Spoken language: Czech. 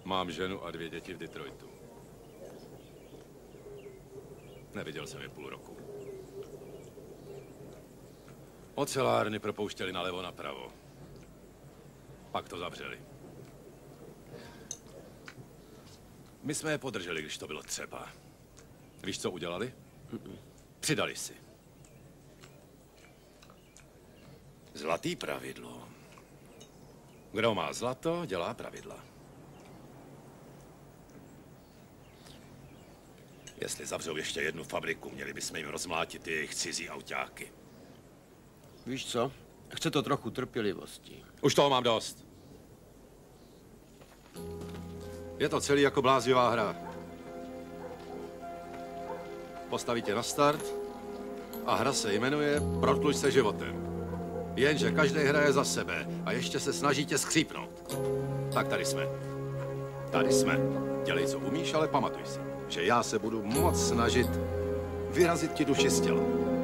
Mám ženu a 2 děti v Detroitu. Neviděl jsem je půl roku. Ocelárny propouštěli nalevo napravo. Pak to zavřeli. My jsme je podrželi, když to bylo třeba. Víš, co udělali? Přidali si. Zlatý pravidlo. Kdo má zlato, dělá pravidla. Jestli zavřou ještě jednu fabriku, měli bychom jim rozmlátit ty jejich cizí autáky. Víš co? Chce to trochu trpělivosti. Už toho mám dost. Je to celý jako bláznivá hra. Postaví tě na start a hra se jmenuje Protluž se životem. Jenže každý hraje za sebe a ještě se snaží tě skřípnout. Tak tady jsme. Tady jsme. Dělej, co umíš, ale pamatuj si, že já se budu moc snažit vyrazit ti duši z těla.